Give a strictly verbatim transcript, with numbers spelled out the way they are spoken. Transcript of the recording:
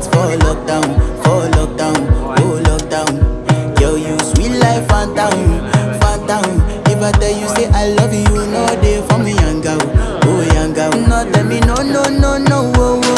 for lockdown, for lockdown, oh lockdown. Girl, you sweet life, phantom, phantom. If I tell you say I love you, you know they for me young girl, oh young girl. No tell me no, no, no, no, oh, oh.